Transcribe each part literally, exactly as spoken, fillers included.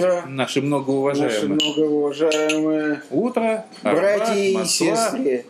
утро, наши многоуважаемые. Наши многоуважаемые утро, братья Арбат, и Москва. сестры.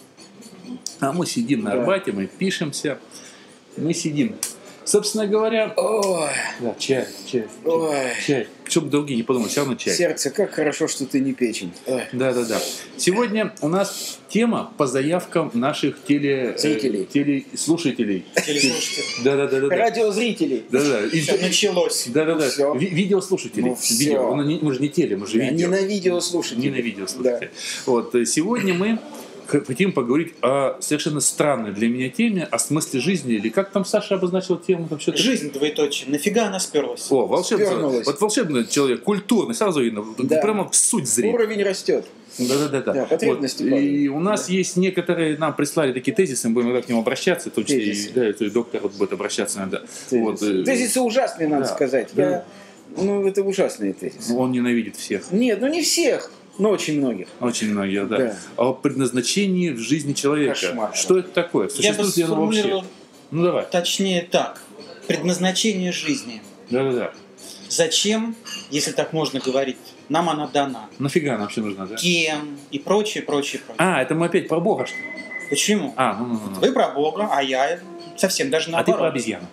А мы сидим на Да. Арбате, мы пишемся, мы сидим. Собственно говоря, Ой, да, чай, чай, ой, чай. Чтобы другие не подумали, все равно чай. сердце, как хорошо, что ты не печень. Ой. Да, да, да. Сегодня у нас тема по заявкам наших теле... Зрителей. Э, телеслушателей. Телеслушатели. Да, да, да, да. Радиозрителей. Да, да. Всё началось. Да, да, да. Всё. Ви- Видеослушатели. Ну, всё. Видео. Ну, не- мы же не теле, мы же Да, видео. не на видеослушателей. Не на видеослушатели. Вот. э, Сегодня мы х- хотим поговорить о совершенно странной для меня теме, о смысле жизни, или как там Саша обозначил тему? Там что-то... Жизнь, двоеточие. Нафига она сперлась? О, волшебный, Спернулась. вот волшебный человек, культурный, сразу видно, Да. прямо в суть зрит. Уровень растет. Да, да, да, да. Да, потребности Вот. И падают. у нас есть некоторые, нам прислали такие тезисы, мы будем иногда к ним обращаться, в том числе и, Тезисы. да, это и доктор вот будет обращаться иногда. Вот, Тезисы. э, Тезисы ужасные, надо да, сказать. да. Я... Ну, это ужасные тезисы. Он ненавидит всех. Нет, ну не всех, но очень многих. Очень многие, да. Да. О предназначении в жизни человека. Кошмар. Что это такое? Я бы Существует ли оно вообще? сформулировал Ну давай. точнее так. Предназначение жизни. Да, да, да. Зачем, если так можно говорить, нам она дана? Нафига она вообще нужна, да? Кем? И прочее, прочее, прочее. А, это мы опять про Бога, что ли? Почему? А, ну, ну, ну, ну. Вы про Бога, а я совсем даже А ты наоборот. про обезьяну.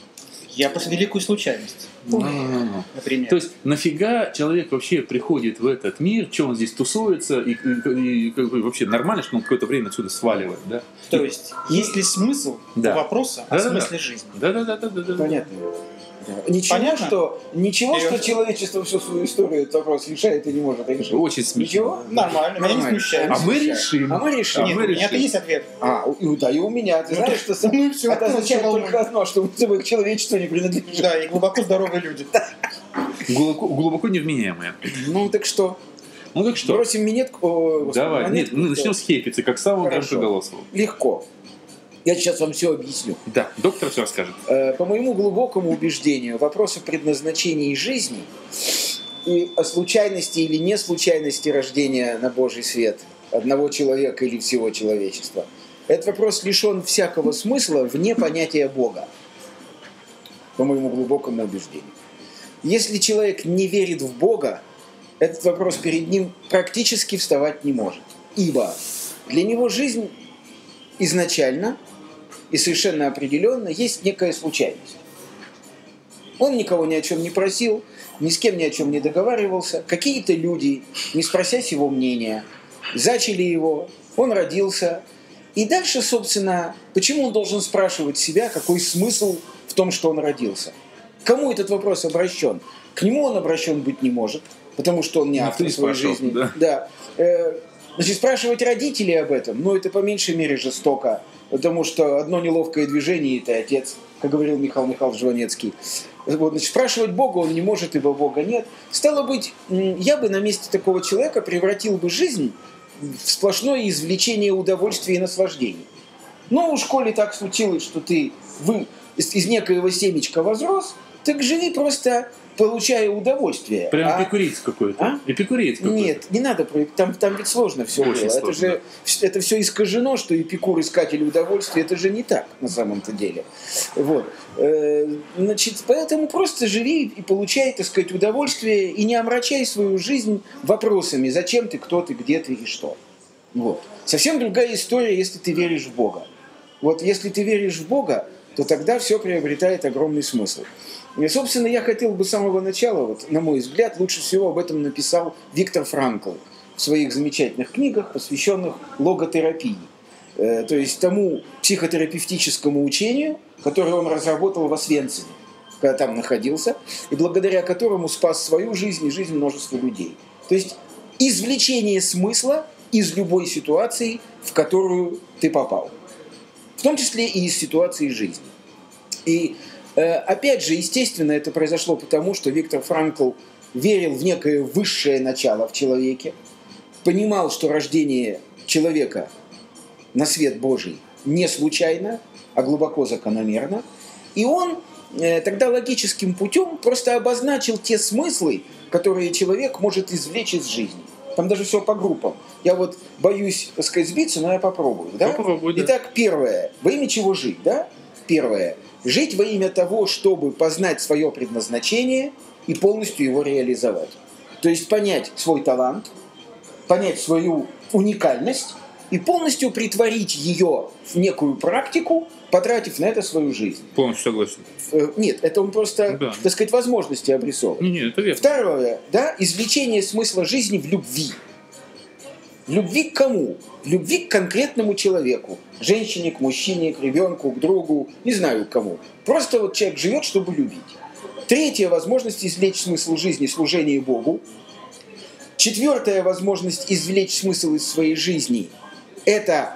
Я про великую случайность, Ну, ну, ну, ну. например. То есть нафига человек вообще приходит в этот мир, что он здесь тусуется, и, и- и как бы вообще нормально, что он какое-то время отсюда сваливает, да? То есть, есть ли смысл Да. у вопроса о Да-да-да. смысле жизни? Да, да, да, да, да, да. Понятно. Да. Ничего, Понятно? что, ничего, И- что человечество всю свою историю этот вопрос решает и не может решить. Очень смешно. Ничего? Нормально, меня не Нормально. смущает. А мы Смущает. решим. А мы решим. А Нет, мы у меня-то решим. есть ответ. А, и, да, и у меня. Ты знаешь, что сам- ну и всё, это означает всё только одно, что мы к человечеству не принадлежим. Да, и глубоко здоровые люди. Глубоко, глубоко невменяемые. Ну так что? Ну так что? Бросим минетку. О, господи, Давай. Нет, монетку, мы да. начнем с хепицы, как самого Хорошо. громкоголосого. Легко. Я сейчас вам все объясню. Да, доктор все расскажет. Э, По моему глубокому убеждению, вопрос о предназначении жизни и о случайности или не случайности рождения на Божий свет одного человека или всего человечества, этот вопрос лишен всякого смысла вне понятия Бога, по моему глубокому убеждению. Если человек не верит в Бога, этот вопрос перед ним практически вставать не может. Ибо для него жизнь изначально и совершенно определенно есть некая случайность. Он никого ни о чем не просил, ни с кем ни о чем не договаривался. Какие-то люди, не спросясь его мнения, зачали его, он родился. И дальше, собственно, почему он должен спрашивать себя, какой смысл в том, что он родился? К кому этот вопрос обращен? К нему он обращен быть не может, потому что он не Ну, автор ты своей спрашивал, жизни. да. Да. Э, Значит, спрашивать родителей об этом, ну, это по меньшей мере жестоко, потому что одно неловкое движение – это отец, как говорил Михаил Михайлович Жванецкий. Вот, значит, спрашивать Бога он не может, ибо Бога нет. Стало быть, м, я бы на месте такого человека превратил бы жизнь в сплошное извлечение удовольствия и наслаждений. Ну, в школе так случилось, что ты вы, из, из некоего семечка возрос, так живи просто, получая удовольствие. Прям А- эпикуреец какой-то. А? Эпикуреец какой-то. Нет, не надо, про- там, там ведь сложно все Очень было. Это сложно, же это все искажено, что Эпикур искатель удовольствия, это же не так на самом-то деле. Вот. Э, Значит, поэтому просто живи и получай, так сказать, удовольствие и не омрачай свою жизнь вопросами, зачем ты, кто ты, где ты и что. Вот. Совсем другая история, если ты веришь в Бога. Вот если ты веришь в Бога, то тогда все приобретает огромный смысл. И, собственно, я хотел бы с самого начала, вот, на мой взгляд, лучше всего об этом написал Виктор Франкл в своих замечательных книгах, посвященных логотерапии. Э, то есть тому психотерапевтическому учению, которое он разработал в Освенциме, когда там находился, и благодаря которому спас свою жизнь и жизнь множества людей. То есть извлечение смысла из любой ситуации, в которую ты попал. В том числе и из ситуации жизни. И э, опять же, естественно, это произошло потому, что Виктор Франкл верил в некое высшее начало в человеке, понимал, что рождение человека на свет Божий не случайно, а глубоко закономерно. И он э, тогда логическим путем просто обозначил те смыслы, которые человек может извлечь из жизни. Там даже все по группам. Я вот боюсь, так сказать, сбиться, но я попробую. Да? Попробуй, да. Итак, первое. Во имя чего жить? Да? Первое. Жить во имя того, чтобы познать свое предназначение и полностью его реализовать. То есть понять свой талант, понять свою уникальность и полностью притворить ее в некую практику, потратив на это свою жизнь. Полностью согласен. Э, Нет, это он просто, Да. так сказать, возможности обрисовывает. Не, не, это верно. Второе, да, извлечение смысла жизни в любви. В любви к кому? В любви к конкретному человеку. Женщине, к мужчине, к ребенку, к другу, не знаю к кому. Просто вот человек живет, чтобы любить. Третья возможность извлечь смысл жизни – служение Богу. Четвертая возможность извлечь смысл из своей жизни – это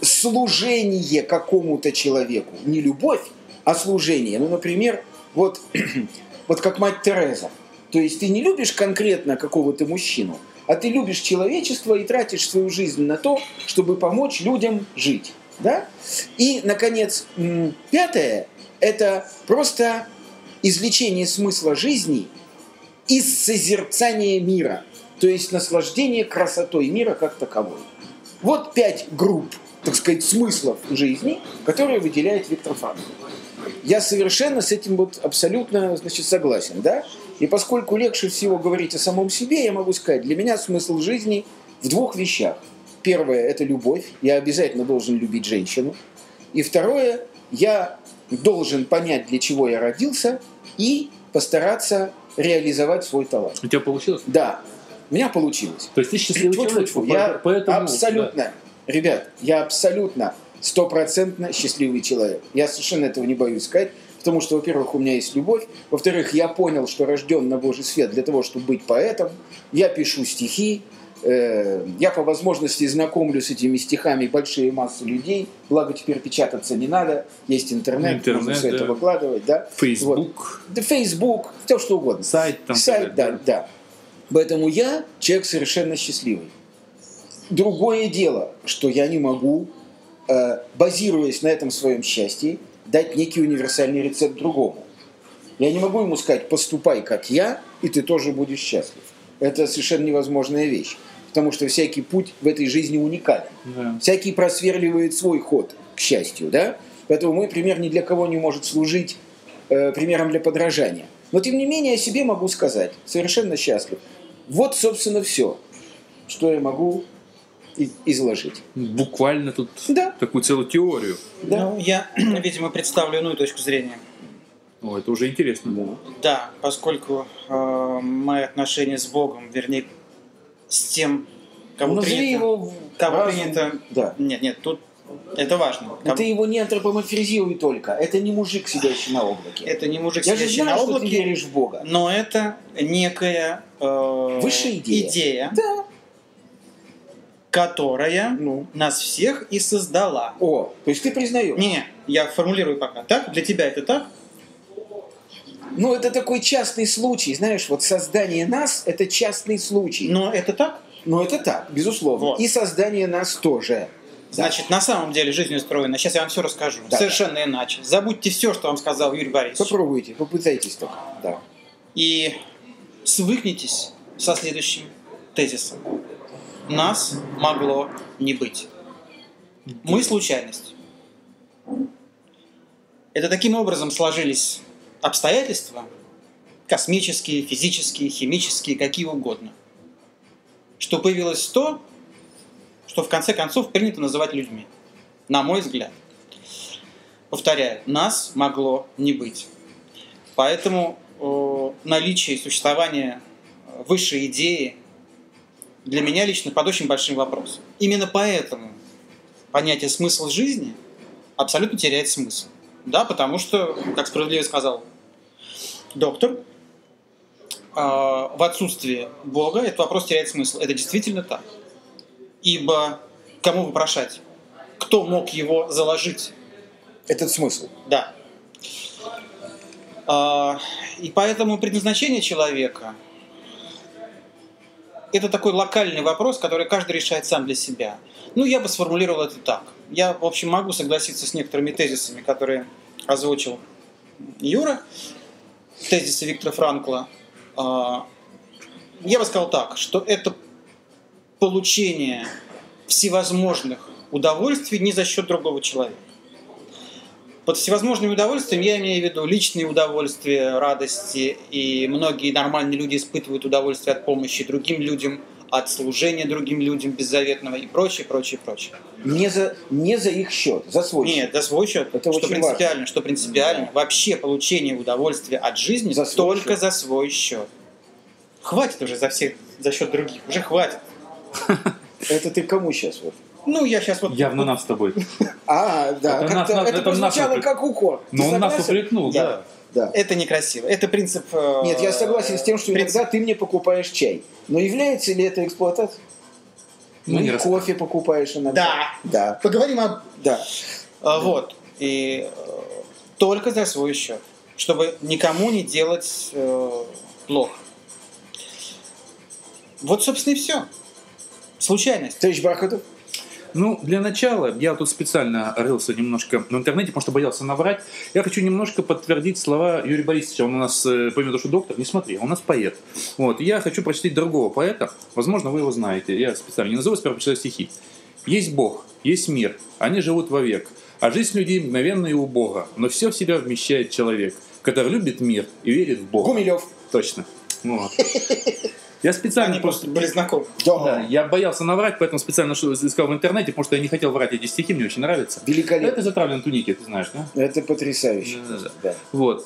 служение какому-то человеку. Не любовь, а служение. Ну, например, вот, вот как мать Тереза. То есть ты не любишь конкретно какого-то мужчину, а ты любишь человечество и тратишь свою жизнь на то, чтобы помочь людям жить. Да? И, наконец, м, пятое – это просто извлечение смысла жизни из созерцания мира, то есть наслаждение красотой мира как таковой. Вот пять групп, так сказать, смыслов жизни, которые выделяет Виктор Франкл. Я совершенно с этим вот абсолютно, значит, согласен, да? И поскольку легче всего говорить о самом себе, я могу сказать, для меня смысл жизни в двух вещах. Первое – это любовь, я обязательно должен любить женщину. И второе – я должен понять, для чего я родился, и постараться реализовать свой талант. У тебя получилось? Да, у меня получилось. То есть ты счастливый человек, Тьфу-тьфу-тьфу. Я поэтому... абсолютно, да. ребят, я абсолютно стопроцентно счастливый человек. Я совершенно этого не боюсь сказать, потому что, во-первых, у меня есть любовь, во-вторых, я понял, что рожден на Божий свет для того, чтобы быть поэтом. Я пишу стихи, э, я по возможности знакомлю с этими стихами большие массы людей, благо теперь печататься не надо, есть интернет, Интернет, можно все да. это выкладывать, да. Facebook. Вот. Да, Facebook, все что угодно. Сайт там. Сайт, да, да. Поэтому я человек совершенно счастливый. Другое дело, что я не могу, э, базируясь на этом своем счастье, дать некий универсальный рецепт другому. Я не могу ему сказать, поступай как я, и ты тоже будешь счастлив. Это совершенно невозможная вещь. Потому что всякий путь в этой жизни уникален. Да. Всякий просверливает свой ход к счастью. Да? Поэтому мой пример ни для кого не может служить э, примером для подражания. Но тем не менее о себе могу сказать. Совершенно счастлив. Вот, собственно, все, что я могу и- изложить. Буквально тут Да. такую целую теорию. Да. Ну, я, видимо, представлю иную точку зрения. О, это уже интересно. Да. Да, поскольку э, мои отношения с Богом, вернее, с тем, кого Назови принято... его в кого разум. принято... Да. Нет, нет, тут это важно. Но Кого- ты его не антропоморфизируй только. Это не мужик, сидящий на облаке. Это не мужик, Я же сидящий знаю, на что ты облаке, веришь в Бога. но это некая э, Высшая идея. идея, Да. которая Ну. нас всех и создала. О, то есть ты признаешь. Не, я формулирую пока. Так? Для тебя это так? Ну, это такой частный случай. Знаешь, вот создание нас – это частный случай. Но это так? Но это так, безусловно. Вот. И создание нас тоже. Значит, на самом деле жизнь устроена. Сейчас я вам все расскажу. Да. Совершенно иначе. Забудьте все, что вам сказал Юрий Борисович. Попробуйте, попытайтесь только. Да. И свыкнитесь со следующим тезисом. Нас могло не быть. Мы случайность. Это таким образом сложились обстоятельства, космические, физические, химические, какие угодно, что появилось то, что в конце концов принято называть людьми. На мой взгляд. Повторяю, нас могло не быть. Поэтому э, наличие и существование высшей идеи для меня лично под очень большим вопросом. Именно поэтому понятие «смысл жизни» абсолютно теряет смысл. Да, потому что, как справедливо сказал доктор, э, в отсутствии Бога этот вопрос теряет смысл. Это действительно так. Ибо кому вопрошать? Кто мог его заложить? Этот смысл. Да. А, и поэтому предназначение человека – это такой локальный вопрос, который каждый решает сам для себя. Ну, я бы сформулировал это так. Я, в общем, могу согласиться с некоторыми тезисами, которые озвучил Юра, тезисы Виктора Франкла. А, я бы сказал так, что это получение всевозможных удовольствий не за счет другого человека. Под всевозможными удовольствиями я имею в виду личные удовольствия, радости, и многие нормальные люди испытывают удовольствие от помощи другим людям, от служения другим людям беззаветного и прочее, прочее, прочее. Не за, не за их счет, за свой Нет, счет. за свой счет. Это что очень принципиально, важно. что принципиально. Да. Вообще получение удовольствия от жизни За свой только счет. за свой счет. Хватит уже за всех, за счет других. Уже хватит. Это ты кому сейчас вот? Ну, я сейчас вот... Явно нам с тобой. А, да, Это как-то нас- нас- это это нас прозвучало упрек- как укор. Ты Но он нас согласен? упрекнул, да. Да. Это некрасиво. Это принцип... э, Нет, я согласен с тем, что принцип- иногда ты мне покупаешь чай. Но является ли это эксплуатацией? Ну, Ну, не и рас- кофе покупаешь иногда. Да. Да. Поговорим о... Да. А, Вот. И э, только за свой счет. Чтобы никому не делать э, плохо. Вот, собственно, и все. Случайность. Товарищ Бархатов? Ну, для начала, я тут специально рылся немножко в интернете, потому что боялся наврать. Я хочу немножко подтвердить слова Юрия Борисовича. Он у нас, э, помимо того, что доктор, не смотри, он у нас поэт. Вот. И я хочу прочитать другого поэта. Возможно, вы его знаете. Я специально не назову, сперва прочитаю стихи. «Есть Бог, есть мир, они живут вовек, а жизнь людей мгновенна и убога, но все в себя вмещает человек, который любит мир и верит в Бога». Гумилев. Точно. Вот. Я специально Они просто были знакомы. Да, я боялся наврать, поэтому специально что- искал в интернете, потому что я не хотел врать эти стихи, мне очень нравятся. Великолепно. Это «Затравлен туники», ты знаешь, да? Это потрясающе. Да-да-да. Да. Вот.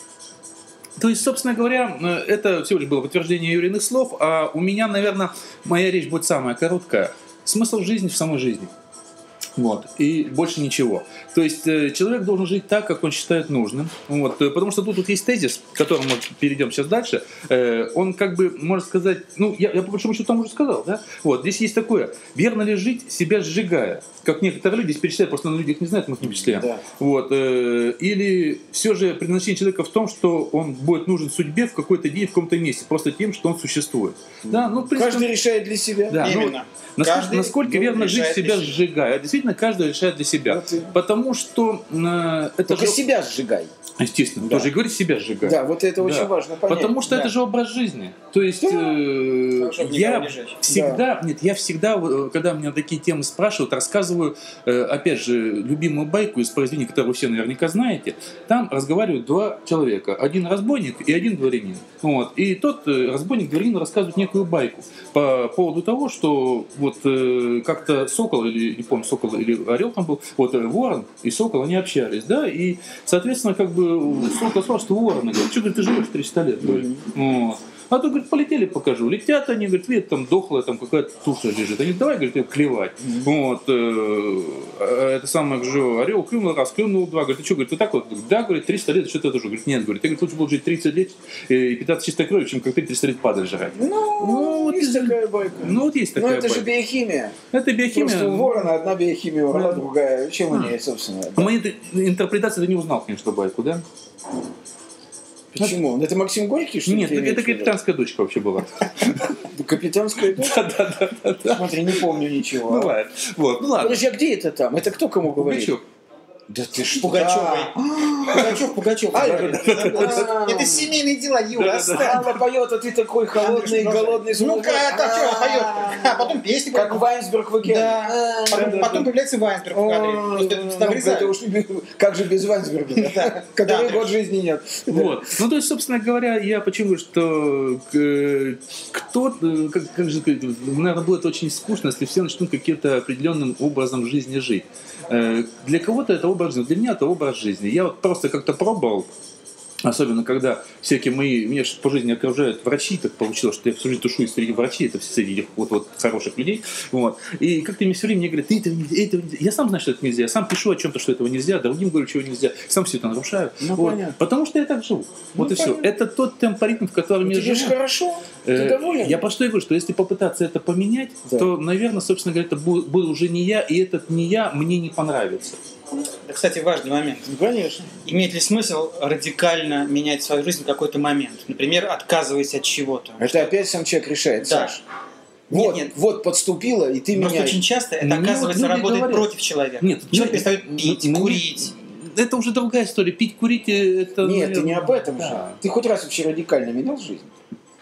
То есть, собственно говоря, это всего лишь было подтверждение Юриных слов, а у меня, наверное, моя речь будет самая короткая. Смысл жизни в самой жизни. Вот. И больше ничего. То есть э, человек должен жить так, как он считает нужным. Вот. Э, Потому что тут, тут есть тезис, к которому мы перейдем сейчас дальше. Э, он как бы, можно сказать, ну, я, я по большому счету там уже сказал, да? Вот. Здесь есть такое. Верно ли жить, себя сжигая? Как некоторые люди здесь перечисляют, просто на людей их не знают, мы их не перечисляем. Да. Вот. Э, Или все же предназначение человека в том, что он будет нужен судьбе в какой-то день, в каком-то месте, просто тем, что он существует. Да? Ну, в принципе, Каждый решает для себя. да, ну, Именно. насколько, Каждый, насколько ну, верно жить, решает себя для себя. сжигая. Действительно, каждый решает для себя. Вот и- Потому что э, это Только же... себя сжигай. Естественно, Да. тоже и говорит себя сжигать. Да, вот это Да. очень важно понять. Потому что Да. это же образ жизни. То есть Да. э, Хорошо, никого я не жечь. всегда, нет, я всегда, э, когда меня такие темы спрашивают, рассказываю, э, опять же, любимую байку из произведения, которое вы все наверняка знаете. Там разговаривают два человека, один разбойник и один дворянин. Вот. И тот э, разбойник дворянину рассказывает некую байку по поводу того, что вот э, как-то сокол или не помню, сокол или орел там был, вот э, ворон и сокол они общались, да, и соответственно как бы сокол сказал, что ворон, говорит, что, говорит, ты живешь триста лет, говорит. Вот. А то, говорит, полетели, покажу. Летят они, говорит, видят, там дохлая там какая-то туша лежит. Они, давай, говорит, ее клевать. Вот. э, э, Это самое, же, орел клюнул раз, клюнул два. Говорит, ты что, говорит, ты так вот? Да, говорит, триста лет, что-то это же. Говорит, нет, говорит, я, говорит, лучше буду жить тридцать лет и питаться чистой кровью, чем как ты триста лет падаль жрать. Ну, Ну, вот есть из- такая байка. Ну, вот есть Но такая это же байка. биохимия. Это биохимия. Просто у ворона одна биохимия, у орла Да. другая. Чем А. они, собственно? А да. моей интерпретации ты не узнал, конечно, байку, да? Почему? Это Максим Горький, что ли? Нет, ты это имеешь в виду? капитанская дочка вообще была. Капитанская дочь? Да-да-да. Смотри, не помню ничего. Бывает. Вот, ну ладно. Подожди, а где это там? Это кто кому говорит? Пугачев. Да ты что? Пугачевой. Пугачев, Пугачев. А, говорит. да-да-да. Это семейные дела, Юра. Да-да-да. оставь. Алла поет, а ты такой холодный, Андрюш, голодный. Ну-ка, это что, поет? А потом песни Как поет. Вайнсберг в океане. Да. Потом, потом появляется Вайнсберг в кадре. О, Просто ну, это вырезают. это уж как же без Вайнсберга, Да. который Да. год жизни нет. Вот. Ну, то есть, собственно говоря, я почему говорю, что э, кто, э, как, как же сказать, наверное, будет очень скучно, если все начнут каким-то определенным образом жизни жить. Э, Для кого-то это образ жизни, для меня это образ жизни. Я вот просто как-то пробовал, особенно когда всякие мои, меня же по жизни окружают врачи, так получилось, что я всю жизнь тушуюсь среди врачей, это все среди вот, вот хороших людей. Вот. И как-то мне все время мне говорят, ты этого нельзя, этого нельзя. Я сам знаю, что это нельзя, я сам пишу о чем-то, что этого нельзя, другим говорю, чего нельзя, сам все это нарушаю. Ну, Вот. понятно. Потому что я так живу. Вот Ну, и все. понятно. Это тот темпоритм, в котором я Тебе же живу. хорошо, ты Э, доволен? Я просто и говорю, что если попытаться это поменять, Да. то, наверное, собственно говоря, это бу- буду уже не я, и этот не я мне не понравится. Это, кстати, важный момент. Ну, конечно. Имеет ли смысл радикально менять свою жизнь в какой-то момент? Например, отказываясь от чего-то. Это опять сам человек решает, Да. Саш. Нет, Вот, нет. вот подступило, и ты Просто меняешь. очень часто это, Мне оказывается, вот люди работает говорят. против человека. Нет, Человек ну, перестает ну, пить, ну, курить. Это уже другая история. Пить, курить, э, это... Нет, ты наверное, не об этом да. же. Ты хоть раз вообще радикально менял жизнь?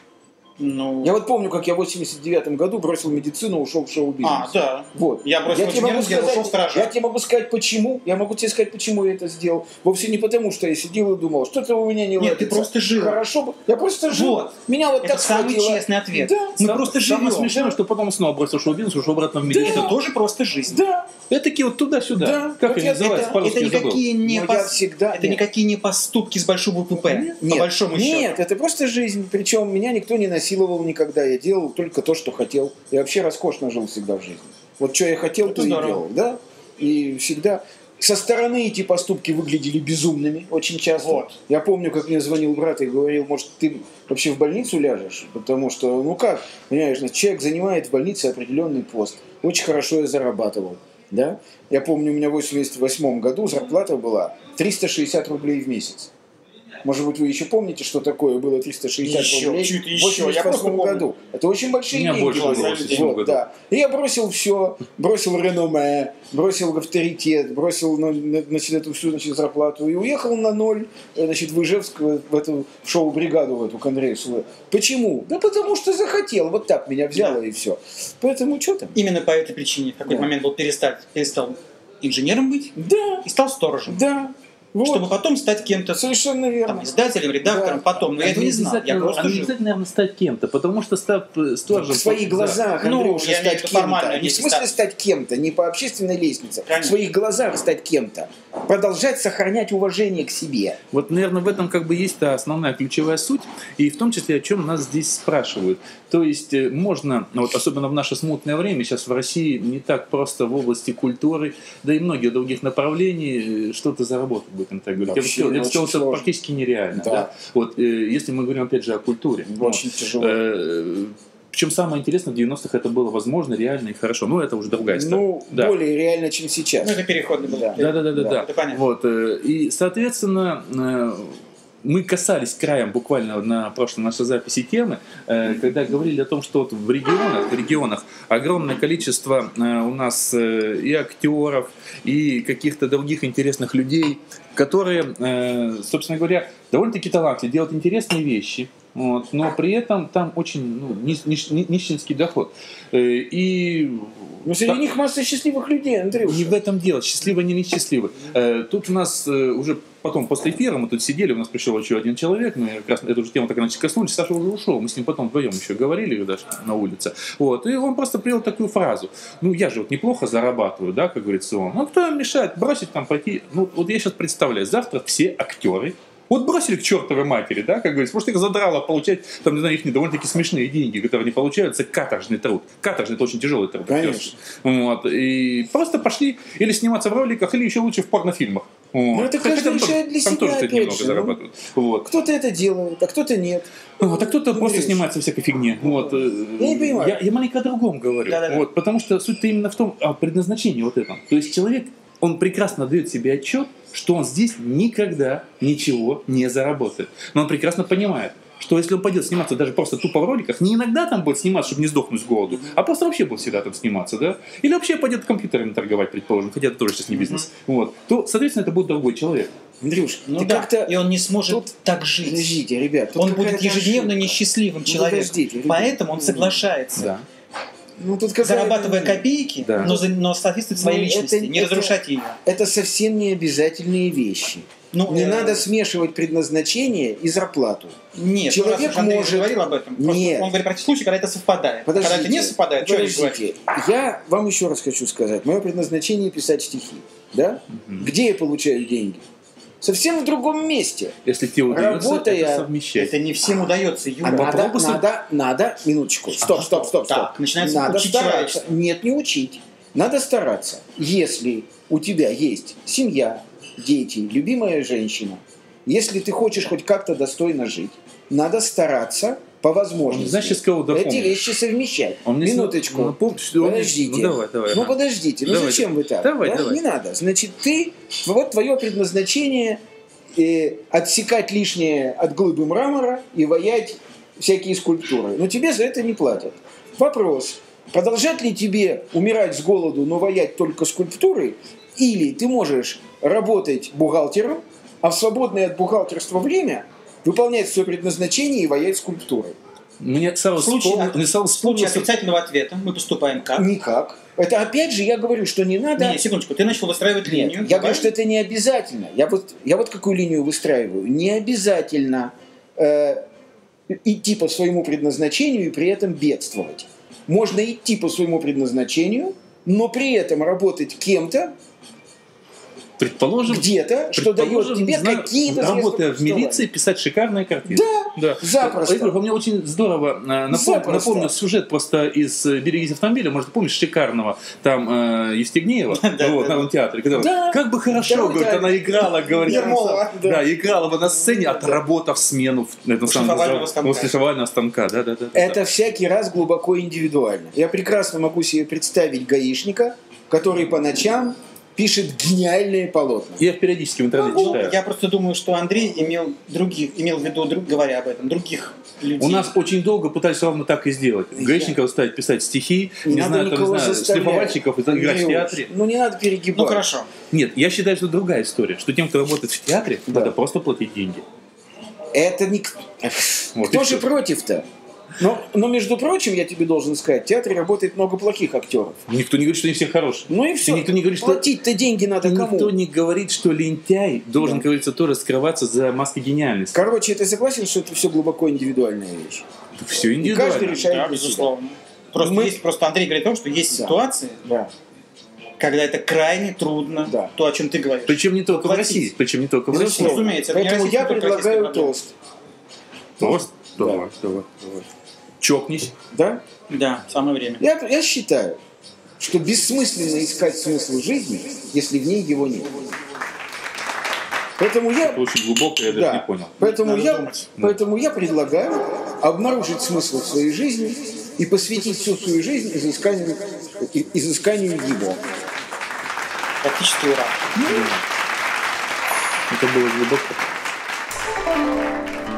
Ну... Я вот помню, как я в восемьдесят девятом году бросил медицину, ушел в шоу-бизнес. А, да. Вот. Я бросил инженерный, я ушел в сторожа. Я тебе могу сказать, почему. Я могу тебе сказать, почему я это сделал. Вовсе не потому, что я сидел и думал, что-то у меня не ладится. Нет, ты просто жил. Хорошо бы. Я просто жил. Вот. Меня вот это так самый схватило. честный ответ. Да. Мы Сам, просто самое живем. смешное, да. что потом снова бросил шоу-бизнес, ушел обратно в медицину. Это тоже просто жизнь. Да. Это такие вот туда-сюда. Да. Как Вот они я- называются? это- По-русски Это я забыл. никакие не, Но пос- я всегда- это нет. никакие не поступки с большой буквы «П», по Нет, большому счету. нет, это просто жизнь. Причем меня никто не насиловал никогда. Я делал только то, что хотел. Я вообще роскошно жил всегда в жизни. Вот что я хотел, Это то и здорово. делал. Да? И всегда... Со стороны эти поступки выглядели безумными очень часто. Вот. Я помню, как мне звонил брат и говорил, может, ты вообще в больницу ляжешь? Потому что, ну как, понимаешь, человек занимает в больнице определенный пост. Очень хорошо я зарабатывал. Да? Я помню, у меня в восемьдесят восьмом году зарплата была триста шестьдесят рублей в месяц. Может быть, вы еще помните, что такое было триста шестьдесят Еще, рублей чуть в еще. Я восемьдесят просто восьмом помню. году. Это очень большие У меня деньги. больше было в были. восемьдесят восьмом Вот, году. да. И я бросил все, бросил реноме, бросил авторитет, бросил на- на- значит, эту всю значит, зарплату и уехал на ноль э, значит, в Ижевск, в эту в шоу-бригаду, в эту к Андрею. Почему? Да потому что захотел. Вот так меня взяло Да. и все. Поэтому что там? Именно по этой причине в какой-то Да. момент был перестал, перестал инженером быть Да, и стал сторожем. да. Вот. Чтобы потом стать кем-то, Совершенно верно. там, издателем, редактором, Да. потом. Но я А этого не знал. Я обязательно- просто а не жил. обязательно, наверное, стать кем-то, потому что став э, сторожем... В своих да. глазах, Ну, Андрюша, я имею в стать виду формальную кем-то. Не в смысле аттестацию. стать кем-то, не по общественной лестнице. Конечно. В своих глазах стать кем-то. Продолжать сохранять уважение к себе. Вот, наверное, в этом как бы есть та основная ключевая суть, и в том числе, о чем нас здесь спрашивают. То есть э, можно, ну, вот особенно в наше смутное время, сейчас в России не так просто в области культуры, да и многих других направлений э, что-то заработать, будем так говорить. Я бы Вообще сказал, я бы очень сказал, это сложно. практически нереально. Да. Да? Вот, э, если мы говорим, опять же, о культуре. Очень Вот. тяжело. Э, Причем самое интересное, в девяностых это было возможно, реально и хорошо. Но это уже другая история. Ну, Да. более реально, чем сейчас. Ну, это переходный был. Да. Да, да, да, да, Да, да. это понятно. Вот, э, и, соответственно, э, мы касались краем буквально на прошлой нашей записи темы, э, когда говорили о том, что вот в регионах, в регионах огромное количество э, у нас э, и актеров, и каких-то других интересных людей, которые, э, собственно говоря, довольно-таки талантливы, делают интересные вещи. Вот, но при этом там очень ну, нищ- нищ- нищенский доход. Э, И Но среди та- них масса счастливых людей, Андрюша. не в этом дело, счастливы они или несчастливы. Э, Тут у нас э, уже потом, после эфира, мы тут сидели, у нас пришел еще один человек, мы как раз эту же тему так иначе коснулись, Саша уже ушел, мы с ним потом вдвоем еще говорили даже на улице. Вот, и он просто привел такую фразу: ну, я же вот неплохо зарабатываю, да, как говорится он. Ну, кто им мешает бросить там, пойти? Ну, вот я сейчас представляю, завтра все актеры вот бросили к чертовой матери, да, как говорится, потому что их задрало получать, там, не знаю, их довольно-таки смешные деньги, которые они получают, это каторжный труд. Каторжный – это очень тяжелый труд. Конечно. Вот, и просто пошли или сниматься в роликах, или еще лучше в порнофильмах. Вот. Ну, это каждый Хотя там решает тоже- для там себя, тоже, кстати, опять немного же, ну. зарабатывают. Вот. Кто-то это делает, а кто-то нет. Вот, а кто-то Ну, просто видишь. снимается всякой фигне. Вот. э, Я не понимаю. Я, я маленько о другом говорю. Да-да-да. Вот, потому что суть-то именно в том, о предназначении вот этом. То есть человек, он прекрасно дает себе отчет, что он здесь никогда ничего не заработает. Но он прекрасно понимает, что если он пойдет сниматься даже просто тупо в роликах, не иногда там будет сниматься, чтобы не сдохнуть с голоду, а просто вообще будет всегда там сниматься, да? Или вообще пойдет компьютерами торговать, предположим, хотя это тоже сейчас не бизнес. Вот. То, соответственно, это будет другой человек. Андрюш, Ну ты да, как-то... и он не сможет Тут- так жить. Подождите, ребят. тут Он будет какая-то ежедневно ошибка. несчастливым Ну, человеком. подождите, ребят. Поэтому он Ну, соглашается, Да. Ну, тут какая-то- зарабатывая копейки, Да. но, за- но соответствует своей Ну, личности, это- не это- разрушать ее. Это совсем не обязательные вещи. Ну, Не э, надо смешивать предназначение и зарплату. Нет, Человек ну, раз уж Андрей может- говорил об этом. Просто Нет. он говорит про те случаи, когда это совпадает. Подождите, Когда это не совпадает, что они говорят? подождите. Я вам еще раз хочу сказать. Мое предназначение писать стихи. Да? Где я получаю деньги? Совсем в другом месте. Если тебе удается Работая- это совмещать. Это не всем удается, Юра. А надо, попробуй сам- надо, надо, минуточку. Стоп, Ага, стоп, стоп, стоп. так, начинается Надо учить стараться. человечество. Нет, не учить. Надо стараться. Если у тебя есть семья, дети, любимая женщина, если ты хочешь хоть как-то достойно жить, надо стараться по возможности Знаешь, из кого эти дополню? вещи совмещать. Он мне Минуточку. Ну, помнишь, что он- Подождите. Ну, давай, давай. Ну ага. подождите, ну Давай, зачем вы так? давай, да? давай. Не надо. Значит, ты, вот твое предназначение э, отсекать лишнее от глыбы мрамора и ваять всякие скульптуры. Но тебе за это не платят. Вопрос. Продолжать ли тебе умирать с голоду, но ваять только скульптуры? Или ты можешь работать бухгалтером, а в свободное от бухгалтерства время выполнять свое предназначение и ваять скульптуры? Мне сразу В случае, вспомни- от- мне сразу в случае вспомнился- отрицательного ответа мы поступаем как? Никак. Это опять же я говорю, что не надо... Не, не, секундочку, ты начал выстраивать Нет, линию. я Давай. говорю, что это не обязательно. Я вот, я вот какую линию выстраиваю. Не обязательно э, идти по своему предназначению и при этом бедствовать. Можно идти по своему предназначению, но при этом работать кем-то, Предположим, где-то, что дает предположим, тебе знаю, какие-то работая средства в повествования. милиции, писать шикарные картины. Да, запросто. Я говорю, мне очень здорово э, напом- Запросто. напомнил сюжет просто из э, «Берегись автомобиля», может, помнишь, шикарного, там э, Евстигнеева, Да, вот, в да. Народном театре, когда Да. как бы хорошо, Да, говорит, да. она играла, говорит, Ермолова, да. да. играла бы на сцене, отработав смену в этом У шлифовального станка. у шлифовального станка, да, да, да. да. Это всякий раз глубоко индивидуально. Я прекрасно могу себе представить гаишника, который по ночам пишет гениальные полотна. Я периодически в интернете Ну, читаю. я просто думаю, что Андрей имел других, имел в виду, друг, говоря об этом, других людей. У нас очень долго пытались ровно так и сделать. Гаишников заставить писать стихи, не, надо знаю, там, не никого знаю, заставлять. шлифовальщиков играть в Андрюш, театре. Ну не надо перегибать. Ну хорошо. Нет, я считаю, что другая история, что тем, кто работает в театре, Да. надо просто платить деньги. Это не... Вот Кто и же всё. против-то? Но, но, между прочим, я тебе должен сказать, в театре работает много плохих актеров. Никто не говорит, что они все хорошие. Ну и все. И никто не говорит, что- Платить-то деньги надо И кому? никто не говорит, что лентяй должен, Да. как говорится, тоже скрываться за маской гениальности. Короче, ты согласен, что это все глубоко индивидуальная вещь? Все И индивидуально. каждый решает Да, для себя. безусловно. Просто, Мы- есть, просто Андрей говорит о том, что есть Да. ситуации, Да. когда это крайне трудно, Да. то, о чем ты говоришь. Причем не только в Платить. России. Причем не только в России. Безусловно. Разумеется, это не Поэтому российская, я только российская предлагаю проблема. тост. Тост? Да. Давай, давай, давай. Чокнись. Да? Да, самое время. Я, я считаю, что бессмысленно искать смысл жизни, если в ней его нет. Поэтому я, Это очень глубоко, я даже да, не понял. поэтому, Надо я, думать. поэтому я предлагаю обнаружить смысл в своей жизни и посвятить всю свою жизнь изысканию, и- изысканию его. Практически ура. Это было глубоко.